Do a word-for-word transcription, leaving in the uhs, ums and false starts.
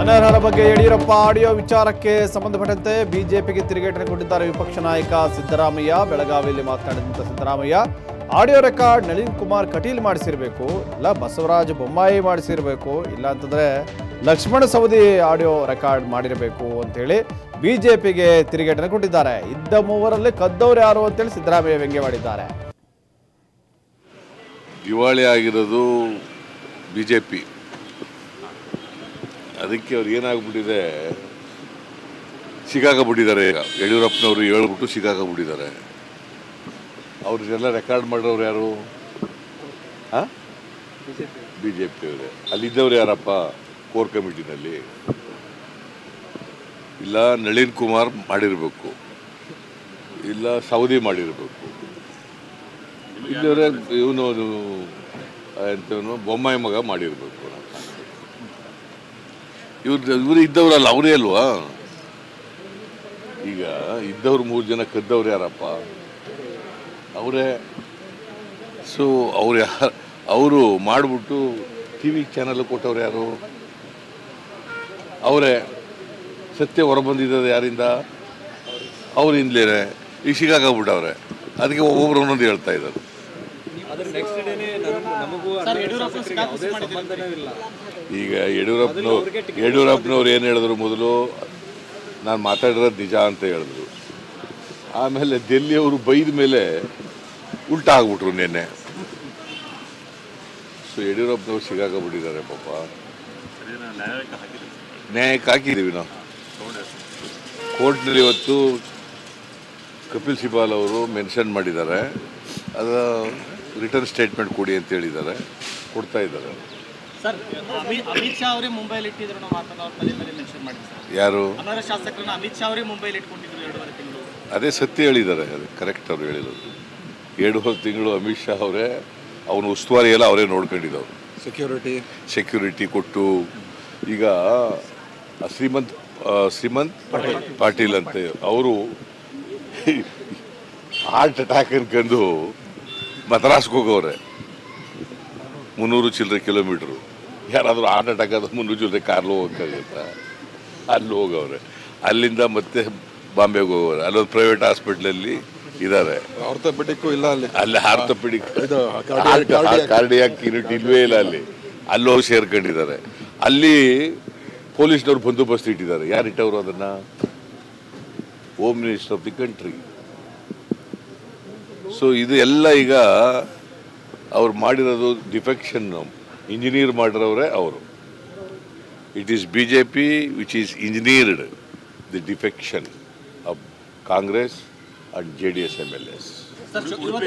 ಅನರ್ಹರ ಬಗ್ಗೆ ಯಡಿಯೂರಪ್ಪ ಆಡಿಯೋ ವಿಚಾರಕ್ಕೆ ಸಂಬಂಧಪಟ್ಟಂತೆ ಬಿಜೆಪಿಗೆ ತಿರುಗೇಟನೆ ಕೊಟ್ಟಿದ್ದಾರೆ ವಿಪಕ್ಷ ನಾಯಕ ಸಿದ್ದರಾಮಯ್ಯ. ಬೆಳಗಾವಿಯಲ್ಲಿ ಮಾತನಾಡಿದಂಥ ಸಿದ್ದರಾಮಯ್ಯ ಆಡಿಯೋ ರೆಕಾರ್ಡ್ ನಳಿನ್ ಕುಮಾರ್ ಕಟೀಲ್ ಮಾಡಿಸಿರಬೇಕು, ಇಲ್ಲ ಬಸವರಾಜ ಬೊಮ್ಮಾಯಿ ಮಾಡಿಸಿರಬೇಕು, ಇಲ್ಲ ಅಂತಂದ್ರೆ ಲಕ್ಷ್ಮಣ ಸವದಿ ಆಡಿಯೋ ರೆಕಾರ್ಡ್ ಮಾಡಿರಬೇಕು ಅಂತೇಳಿ ಬಿಜೆಪಿಗೆ ತಿರುಗೇಟನೆ ಕೊಟ್ಟಿದ್ದಾರೆ. ಇದ್ದ ಮೂವರಲ್ಲಿ ಕದ್ದವರು ಯಾರು ಅಂತೇಳಿ ಸಿದ್ದರಾಮಯ್ಯ ವ್ಯಂಗ್ಯ ಮಾಡಿದ್ದಾರೆ. ದಿವಾಳಿ ಆಗಿರೋದು ಬಿಜೆಪಿ, ಅದಕ್ಕೆ ಅವ್ರು ಏನಾಗ್ಬಿಟ್ಟಿದೆ, ಸಿಕ್ಕಾಕೊಂಡ್ಬಿಟ್ಟಿದ್ದಾರೆ. ಈಗ ಯಡಿಯೂರಪ್ಪನವರು ಹೇಳ್ಬಿಟ್ಟು ಸಿಕ್ಕಾಕೊಂಡ್ಬಿಟ್ಟಿದ್ದಾರೆ. ಅವ್ರನ್ನೆಲ್ಲ ರೆಕಾರ್ಡ್ ಮಾಡೋರು ಯಾರು? ಹಾಂ, ಬಿ ಜೆ ಪಿ ಅವರೇ. ಅಲ್ಲಿದ್ದವ್ರು ಯಾರಪ್ಪ ಕೋರ್ ಕಮಿಟಿನಲ್ಲಿ? ಇಲ್ಲ ನಳಿನ್ ಕುಮಾರ್ ಮಾಡಿರಬೇಕು, ಇಲ್ಲ ಸೌದಿ ಮಾಡಿರಬೇಕು, ಇಲ್ಲವರೇ ಇವನು ಎಂತವನು ಬೊಮ್ಮಾಯಿ ಮಗ ಮಾಡಿರಬೇಕು. ಇವ್ರು ಇವರು ಇದ್ದವ್ರಲ್ಲ, ಅವರೇ ಅಲ್ವಾ? ಈಗ ಇದ್ದವ್ರು ಮೂರು ಜನ ಕದ್ದವ್ರು ಯಾರಪ್ಪ? ಅವರೇ. ಸೊ ಅವ್ರು ಯಾರು? ಅವರು ಮಾಡಿಬಿಟ್ಟು ಟಿ ವಿ ಚಾನಲ್ ಕೊಟ್ಟವ್ರು ಯಾರು? ಅವರೇ. ಸತ್ಯ ಹೊರಬಂದಿದ್ದದು ಯಾರಿಂದ? ಅವರಿಂದಲೇ. ಈಗ ಸಿಗಾಕಬಿಟ್ಟವ್ರೆ. ಅದಕ್ಕೆ ಒಬ್ಬೊಬ್ರು ಒಂದೊಂದು ಹೇಳ್ತಾ ಇದ್ದಾರೆ. ಈಗ ಯಡಿಯೂರಪ್ಪನವ್ರು ಯಡಿಯೂರಪ್ಪನವ್ರು ಏನು ಹೇಳಿದ್ರು? ಮೊದಲು ನಾನು ಮಾತಾಡಿರೋದು ನಿಜ ಅಂತ ಹೇಳಿದ್ರು. ಆಮೇಲೆ ಡೆಲ್ಲಿಯವರು ಬೈದ ಮೇಲೆ ಉಲ್ಟಾ ಆಗ್ಬಿಟ್ರು ನಿನ್ನೆ. ಸೊ ಯಡಿಯೂರಪ್ಪನವ್ರು ಸಿಗಾಕಬಿಟ್ಟಿದ್ದಾರೆ ಪಾಪ. ನ್ಯಾಯಕ್ಕೆ ಹಾಕಿದ್ದೀವಿ ನಾವು ಕೋರ್ಟ್ನಲ್ಲಿ. ಇವತ್ತು ಕಪಿಲ್ ಸಿಬಾಲ್ ಅವರು ಮೆನ್ಷನ್ ಮಾಡಿದ್ದಾರೆ, ಅದು ರಿಟರ್ನ್ ಸ್ಟೇಟ್ಮೆಂಟ್ ಕೊಡಿ ಅಂತ ಹೇಳಿದ್ದಾರೆ, ಕೊಡ್ತಾ ಇದ್ದಾರೆ. ಸರ್, ಅಮಿತ್ ಶಾ ಅವರೇ ಮುಂಬೈಲಿ ಇಟ್ಟಿದ್ರು ನಾವು ಮಾತನ್ನ ಅವ್ರು ಪದೇ ಪದೇ ಮೆನ್ಷನ್ ಮಾಡಿದ್ರು. ಯಾರು? ಅನರ್ಹ ಶಾಸಕರನ್ನ ಅಮಿತ್ ಶಾ ಅವರೇ ಮುಂಬೈಲಿ ಇಟ್ಕೊಂಡಿದ್ರು ಎರಡೂವರೆ ತಿಂಗಳು. ಅದೇ ಸತ್ಯ ಹೇಳಿದ್ದಾರೆ, ಅದು ಕರೆಕ್ಟ್ ಅವ್ರು ಹೇಳಿರೋದು. ಎರಡೂವರೆ ತಿಂಗಳು ಅಮಿತ್ ಶಾ ಅವರೇ ಅವನು ಉಸ್ತುವಾರಿ ಎಲ್ಲ ಅವರೇ ನೋಡ್ಕೊಂಡಿದ್ದವರು. ಸೆಕ್ಯೂರಿಟಿ ಸೆಕ್ಯೂರಿಟಿ ಕೊಟ್ಟು. ಈಗ ಶ್ರೀಮಂತ್ ಶ್ರೀಮಂತ್ ಪಾಟೀಲ್ ಅಂತ ಅವರು ಹಾರ್ಟ್ ಅಟ್ಯಾಕ್ ಅನ್ಕೊಂಡು ಮದ್ರಾಸ್ಗೆ ಹೋಗೋರೆ. ಮುನ್ನೂರು ಚಿಲ್ಲರೆ ಕಿಲೋಮೀಟ್ರು. ಯಾರಾದರೂ ಹಾರ್ಟ್ ಅಟ್ಯಾಕ್ ಆದ್ರೆ ಮುನ್ನೂರು ಚಿಲ್ಲರೆ ಕಾರ್ಲು ಹೋಗೋಕ್ಕಾಗುತ್ತಾ? ಅಲ್ಲಿ ಹೋಗವ್ರೆ. ಅಲ್ಲಿಂದ ಮತ್ತೆ ಬಾಂಬೆಗೆ ಹೋಗೋರೆ. ಅಲ್ಲೊಂದು ಪ್ರೈವೇಟ್ ಹಾಸ್ಪಿಟ್ಲಲ್ಲಿ ಇದ್ದಾರೆ. ಆರ್ಥೋಪೆಡಿಕ್ಕು ಇಲ್ಲ ಅಲ್ಲಿ. ಅಲ್ಲಿ ಆರ್ಥೋಪೆಡಿಕ್ ಕಾರ್ಡಿಯಾಕ್ ಯೂನಿಟ್ ಇಲ್ವೇ ಇಲ್ಲ ಅಲ್ಲಿ. ಅಲ್ಲಿ ಹೋಗಿ ಸೇರ್ಕೊಂಡಿದ್ದಾರೆ. ಅಲ್ಲಿ ಪೊಲೀಸ್ನವ್ರು ಬಂದೋಬಸ್ತ್ ಇಟ್ಟಿದ್ದಾರೆ. ಯಾರು ಇಟ್ಟವರು ಅದನ್ನು? Home minister of the country. So ಇದು ಎಲ್ಲ ಈಗ ಅವ್ರು ಮಾಡಿರೋದು ಡಿಫೆಕ್ಷನ್. ಇಂಜಿನಿಯರ್ ಮಾಡಿರೋರೆ ಅವರು. It is B J P which is engineered the defection of Congress and J D S M L S.